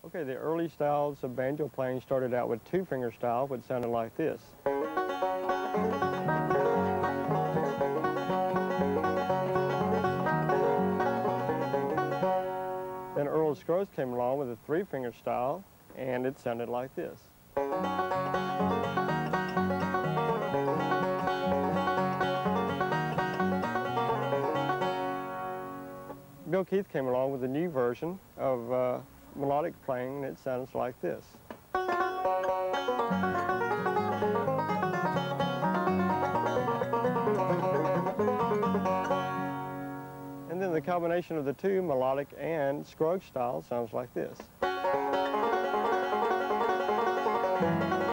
Okay, the early styles of banjo playing started out with two-finger style, which sounded like this. Then Earl Scruggs came along with a three-finger style, and it sounded like this. Bill Keith came along with a new version of melodic playing, and it sounds like this. And then the combination of the two, melodic and Scruggs style, sounds like this.